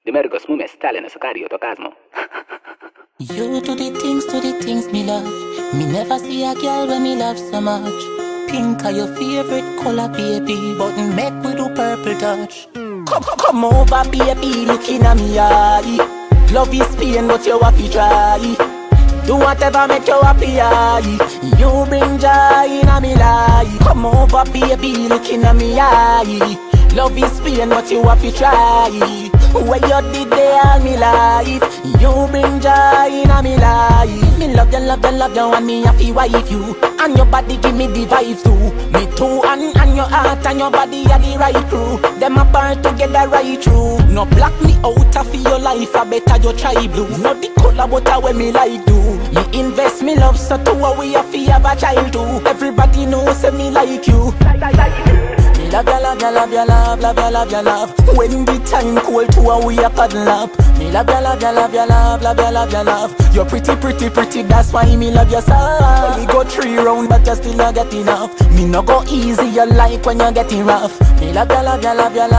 Dimergo smume stale na sakario to kazmo. You do the things, me love. Me never see a girl when me love so much. Pink are your favorite color, baby, but make we do purple touch. Come over, baby, looking at me eye. Love is pain, but you happy try. Do whatever make you happy eye. You bring joy in a me life. Come over, baby, looking at me eye. Love is pain, but you happy try. Where you did they all me life. You bring joy in a me life. Me love you, and me happy wife you. And your body give me the vibe too. Me too, and your heart and your body are the right crew. Them apart together right through. No block me out of your life, I better you try blue. No the color but I when me like do. Me invest me love so to a way I feel have a child too. Everybody knows say me like you. Me love you, love. When the time cold to a way I paddle up. Me love you, love. You're pretty, that's why me love you so. We go 3 rounds but you still not get enough. Me no go easy, you like when you're getting rough. Me love you, love.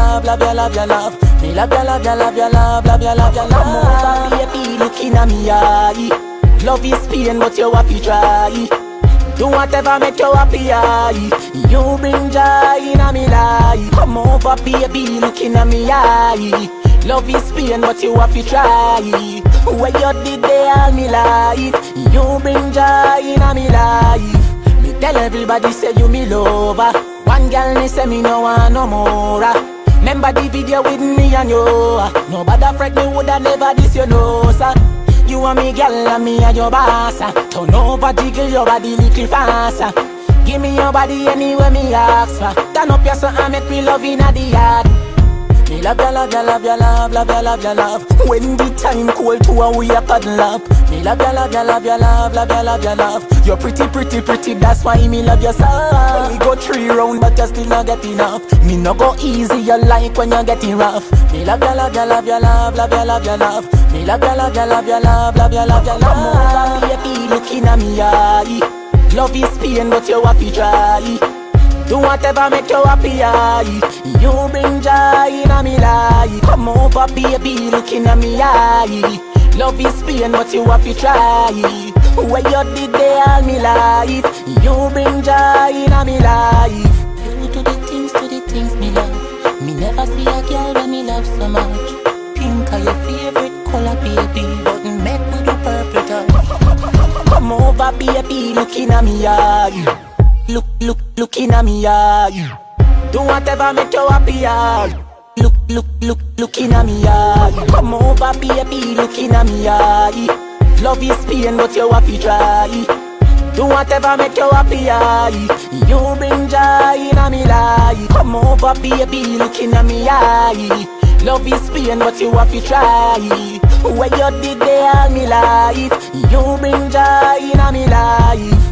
Me love you, love. Come over, baby, looking at me eye. Love is pain, but you happy try. Do whatever make you happy eye. You bring joy in a me life. Come over, baby, looking at me eye. Love is pain, but you happy try. Where you did they all me life. You bring joy in a me life. Me tell everybody say you me lover. One girl me say me no want no more. Remember the video with me and you. Nobody fret me woulda never this you know, sir. You and me girl and me and your boss. Turn over, jiggle your body little faster. Give me your body anywhere me ask for. Turn up your son and make me love in the yard. Me love you, love. When the time cold to a way I paddle up. Me love you, love. You're pretty, that's why me love you so. We go 3 rounds but you still not get enough. Me no go easy, you like when you're getting rough. Me love you, love. Me love you, love. Come over, baby, looking at me eye. Love is pain, but you happy try. Do whatever make you happy eye. You bring joy in a me life. Come over, baby, looking at me eye. Love is pain, but you happy try. Where you did they all me life. You bring joy in a me life. You do the things, me love. Me never see a girl when me love so much. Pink are your favorite color, baby, but make we do purple touch. Come over, baby, looking at me eye. Looking at me eye. Do whatever make you happy eye. Looking at me eye. Come over, baby, looking at me eye. Love is pain, but you happy try. Do whatever make you happy eye. You bring joy in a me life. Come over, baby, looking at me eye. Love is pain, but you happy try. Where you did they all me life. You bring joy in a me life.